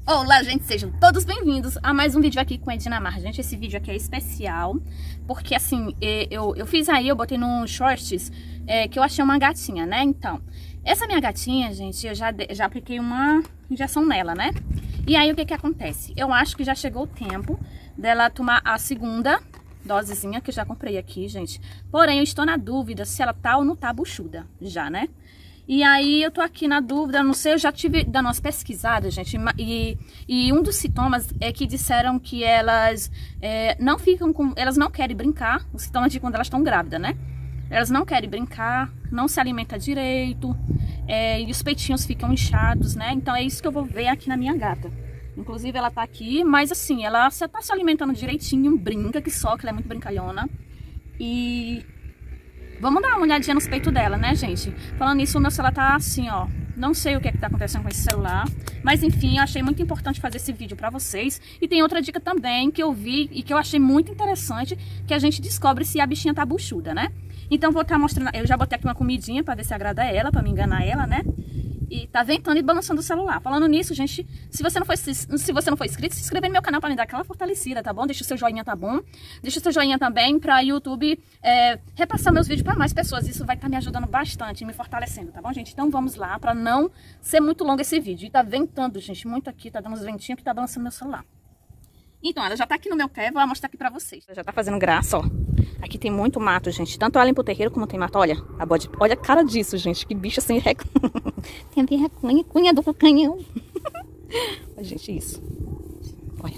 Olá, gente, sejam todos bem-vindos a mais um vídeo aqui com a Edinamar. Gente, esse vídeo aqui é especial, porque assim, eu fiz aí, eu botei num shorts que eu achei uma gatinha, né? Então, essa minha gatinha, gente, eu já apliquei uma injeção nela, né? E aí, o que que acontece? Eu acho que já chegou o tempo dela tomar a segunda dosezinha, que eu já comprei aqui, gente. Porém, eu estou na dúvida se ela tá ou não tá buchuda, já, né? E aí eu tô aqui na dúvida, não sei, eu já tive dando umas pesquisadas, gente, e um dos sintomas é que disseram que elas não ficam com, elas não querem brincar, os sintomas de quando elas estão grávidas, né? Elas não querem brincar, não se alimenta direito, e os peitinhos ficam inchados, né? Então é isso que eu vou ver aqui na minha gata. Inclusive ela tá aqui, mas assim, ela tá se alimentando direitinho, brinca, que só, que ela é muito brincalhona. E vamos dar uma olhadinha nos peitos dela, né, gente? Falando nisso, o meu celular tá assim, ó. Não sei o que é que tá acontecendo com esse celular. Mas, enfim, eu achei muito importante fazer esse vídeo pra vocês. E tem outra dica também que eu vi e que eu achei muito interessante, que a gente descobre se a bichinha tá buchuda, né? Então, vou estar mostrando... Eu já botei aqui uma comidinha pra ver se agrada ela, pra me enganar ela, né? E tá ventando e balançando o celular. Falando nisso, gente, se você não for inscrito, se inscreva no meu canal pra me dar aquela fortalecida, tá bom? Deixa o seu joinha, tá bom? Deixa o seu joinha também pra YouTube repassar meus vídeos pra mais pessoas. Isso vai estar me ajudando bastante, me fortalecendo, tá bom, gente? Então vamos lá, pra não ser muito longo esse vídeo. E tá ventando, gente, muito aqui, tá dando uns ventinhos que tá balançando meu celular. Então, ela já tá aqui no meu pé, vou mostrar aqui pra vocês. Ela já tá fazendo graça, ó. Aqui tem muito mato, gente. Tanto ela pro terreiro como tem mato. Olha, olha a cara disso, gente. Que bicha sem vergonha. Tem vergonha, cunha do canhão. Olha, gente, isso. Olha.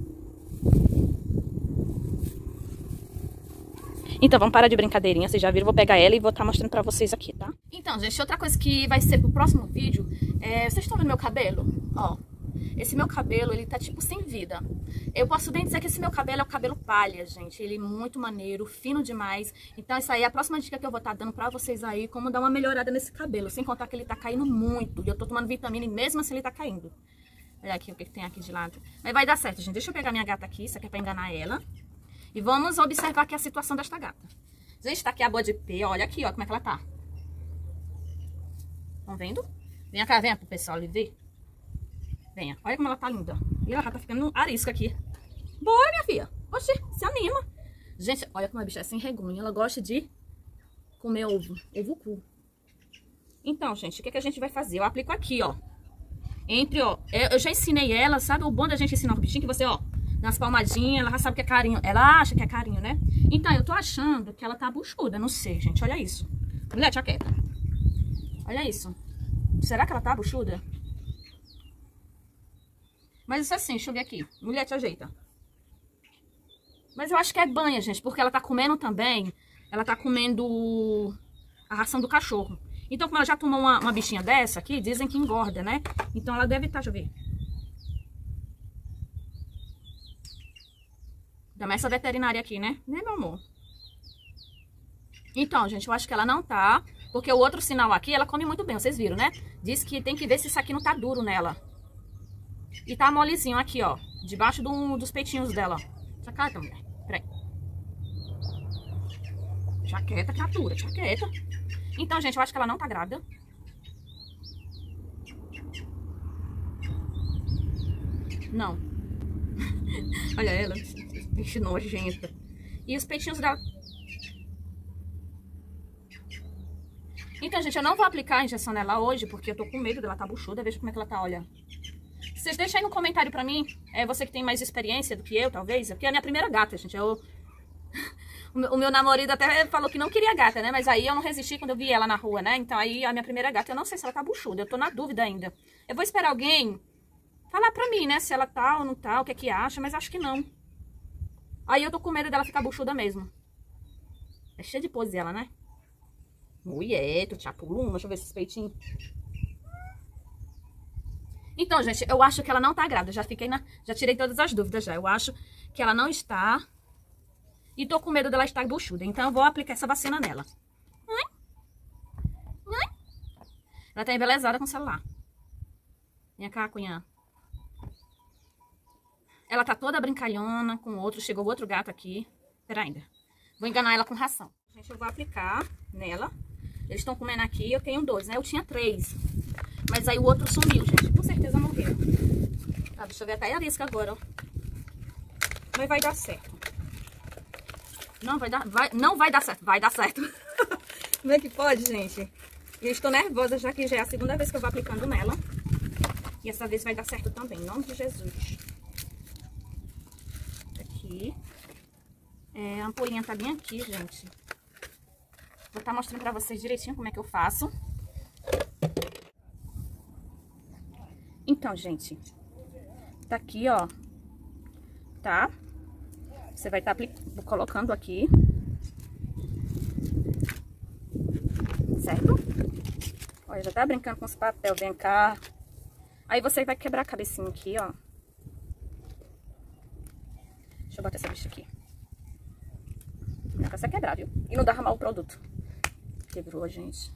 Então, vamos parar de brincadeirinha. Vocês já viram, vou pegar ela e vou estar mostrando pra vocês aqui, tá? Então, gente, outra coisa que vai ser pro próximo vídeo vocês estão vendo meu cabelo? Ó. Esse meu cabelo, ele tá tipo sem vida. Eu posso bem dizer que esse meu cabelo é o cabelo palha, gente. Ele é muito maneiro, fino demais. Então essa aí é a próxima dica que eu vou estar dando pra vocês aí, como dar uma melhorada nesse cabelo. Sem contar que ele tá caindo muito. E eu tô tomando vitamina e mesmo assim ele tá caindo. Olha aqui o que tem aqui de lado. Mas vai dar certo, gente. Deixa eu pegar minha gata aqui, isso aqui é pra enganar ela. E vamos observar aqui a situação desta gata. Gente, tá aqui a boa de pé. Olha aqui, ó, como é que ela tá. Estão vendo? Vem cá, vem pro pessoal ali ver. Venha. Olha como ela tá linda. E ela já tá ficando arisco aqui. Bora, minha filha. Oxi, se anima. Gente, olha como a bicha é sem vergonha. Ela gosta de comer ovo. Ovo cru. Então, gente, o que a gente vai fazer? Eu aplico aqui, ó. Eu já ensinei ela, sabe? O bom da gente ensinar o bichinho que você, ó, dá umas palmadinhas, ela já sabe que é carinho. Ela acha que é carinho, né? Então, eu tô achando que ela tá buchuda. Não sei, gente. Olha isso. Mulher, tia quieta. Olha isso. Será que ela tá buchuda? Mas isso assim, deixa eu ver aqui. Mulher, te ajeita. Mas eu acho que é banha, gente, porque ela tá comendo também. Ela tá comendo a ração do cachorro. Então, como ela já tomou uma bichinha dessa aqui, dizem que engorda, né? Então, ela deve estar, deixa eu ver. Ainda mais essa veterinária aqui, né? Né, meu amor? Então, gente, eu acho que ela não tá. Porque o outro sinal aqui, ela come muito bem, vocês viram, né? Diz que tem que ver se isso aqui não tá duro nela. E tá molezinho aqui, ó. Debaixo dos peitinhos dela. Jaqueta, mulher. Peraí. Jaqueta, criatura. Jaqueta. Então, gente, eu acho que ela não tá grávida. Não. Olha ela. Bicho nojenta. E os peitinhos dela. Então, gente, eu não vou aplicar a injeção nela hoje, porque eu tô com medo dela tá buchuda. Veja como é que ela tá, olha. Vocês deixem aí no comentário pra mim, você que tem mais experiência do que eu, talvez, porque é a minha primeira gata, gente. O meu namorado até falou que não queria gata, né? Mas aí eu não resisti quando eu vi ela na rua, né? Então aí a minha primeira gata, eu não sei se ela tá buchuda, eu tô na dúvida ainda. Eu vou esperar alguém falar pra mim, né? Se ela tá ou não tá, o que é que acha, mas acho que não. Aí eu tô com medo dela ficar buchuda mesmo. É cheia de pose ela, né? Mulher, tu chapuluma, deixa eu ver esses peitinhos. Então, gente, eu acho que ela não tá grávida. Já tirei todas as dúvidas já. Eu acho que ela não está. E tô com medo dela estar buchuda. Então, eu vou aplicar essa vacina nela. Ela tá embelezada com o celular. Vem cá, cunhã. Ela tá toda brincalhona com o outro. Chegou outro gato aqui. Pera ainda. Vou enganar ela com ração. Gente, eu vou aplicar nela. Eles estão comendo aqui. Eu tenho 2, né? Eu tinha 3. Mas aí o outro sumiu, gente. Com certeza morreu. Tá deixa eu ver até a isca agora, ó. Mas vai dar certo. Não vai dar, não vai dar certo, vai dar certo. Como é que pode, gente? Eu estou nervosa, já que já é a segunda vez que eu vou aplicando nela. E essa vez vai dar certo também, em nome de Jesus. Aqui. A ampolinha tá bem aqui, gente. Vou estar mostrando pra vocês direitinho como é que eu faço. Então, gente, tá aqui, ó. Tá? Você vai estar colocando aqui. Certo? Olha, já tá brincando com os papéis, vem cá. Aí você vai quebrar a cabecinha aqui, ó. Deixa eu botar essa bicha aqui. O negócio é quebrar, viu? E não derramar o produto. Quebrou, gente.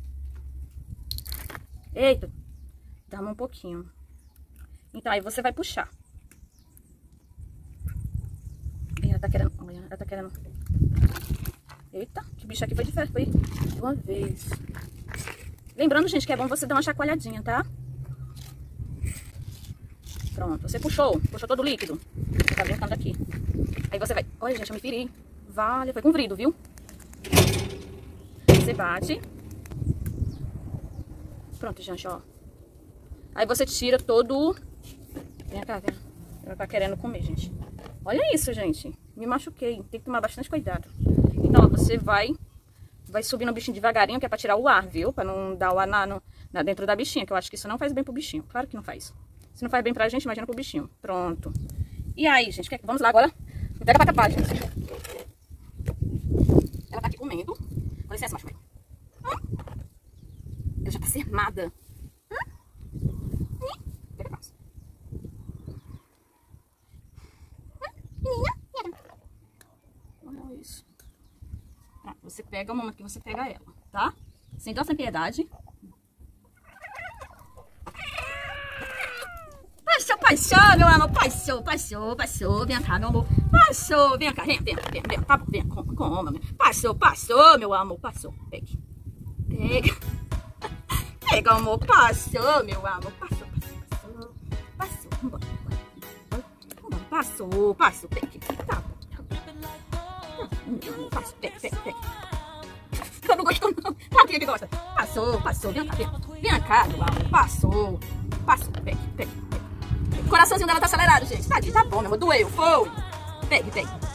Eita! Derrama um pouquinho. Então, aí você vai puxar. Ela tá querendo... Olha, ela tá querendo... Eita, que bicho aqui foi diferente. Foi de uma vez. Lembrando, gente, que é bom você dar uma chacoalhadinha, tá? Pronto, você puxou todo o líquido. Tá brincando aqui. Aí você vai... Olha, gente, eu me feri. Vale, foi comprido, viu? Você bate. Pronto, gente, ó. Aí você tira todo... Vem cá, vem. Ela tá querendo comer, gente. Olha isso, gente. Me machuquei. Tem que tomar bastante cuidado. Então, ó, você vai subindo o bichinho devagarinho, que é pra tirar o ar, viu? Pra não dar o ar dentro da bichinha, que eu acho que isso não faz bem pro bichinho. Claro que não faz. Se não faz bem pra gente, imagina pro bichinho. Pronto. E aí, gente, vamos lá agora. Pega pra tapar, gente. Ela tá aqui comendo. Com licença, macho. Ela já tá cermada. Pega pra nós. Olha isso. Tá, você pega o momento que você pega ela, tá? Sem dó, sem piedade. Passou, meu amor, passou, vem cá, meu amor, passou, vem cá, vem, tá bom, vem, coma, passou, meu amor, passou, pega, amor, passou, meu amor, passou, vambora, passou, pega, tá bom, passou, pega, eu não gosto não, claro que ele gosta, passou, vem cá, meu amor, passou, pega. O coraçãozinho dela tá acelerado, gente. Tadinho, tá bom, meu amor. Doeu, foi. Pegue.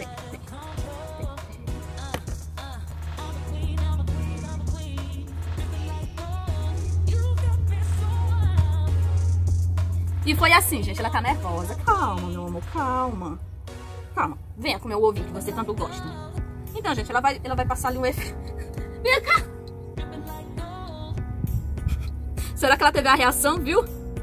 E foi assim, gente. Ela tá nervosa. Calma, meu amor, calma. Venha comer o ovinho que você tanto gosta. Então, gente, ela vai passar ali um efeito. Vem cá. Será que ela teve a reação, viu?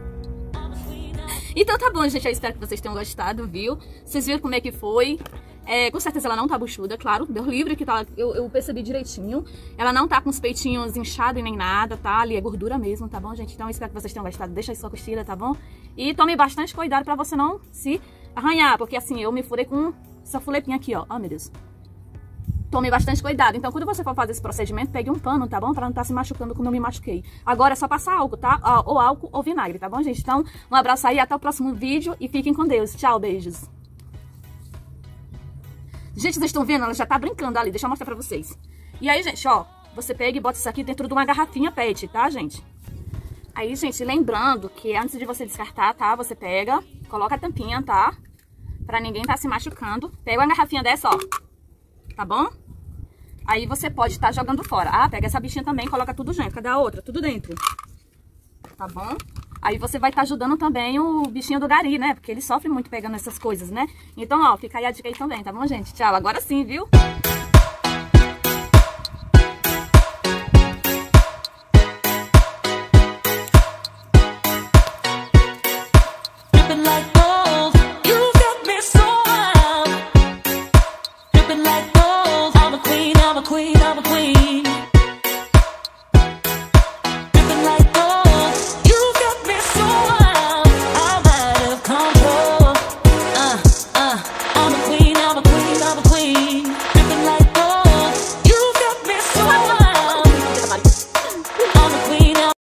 Então tá bom, gente, eu espero que vocês tenham gostado, viu? Vocês viram como é que foi? Com certeza ela não tá buchuda, claro, Deus livre que tá, eu percebi direitinho. Ela não tá com os peitinhos inchados e nem nada, tá? Ali é gordura mesmo, tá bom, gente? Então eu espero que vocês tenham gostado, deixa aí sua curtida, tá bom? E tome bastante cuidado pra você não se arranhar, porque assim, eu me furei com essa fulepinha aqui, ó. Oh, meu Deus. Tome bastante cuidado. Então, quando você for fazer esse procedimento, pegue um pano, tá bom? Pra não estar se machucando como eu me machuquei. Agora é só passar álcool, tá? Ou álcool ou vinagre, tá bom, gente? Então, um abraço aí, até o próximo vídeo e fiquem com Deus. Tchau, beijos. Gente, vocês estão vendo? Ela já tá brincando ali. Deixa eu mostrar pra vocês. E aí, gente, ó, você pega e bota isso aqui dentro de uma garrafinha PET, tá, gente? Aí, gente, lembrando que antes de você descartar, tá? Você pega, coloca a tampinha, tá? Pra ninguém tá se machucando. Pega uma garrafinha dessa, ó. Tá bom? Aí você pode estar jogando fora. Ah, pega essa bichinha também, coloca tudo junto. Cadê a outra? Tudo dentro. Tá bom? Aí você vai estar ajudando também o bichinho do gari, né? Porque ele sofre muito pegando essas coisas, né? Então, ó, fica aí a dica aí também, tá bom, gente? Tchau, agora sim, viu?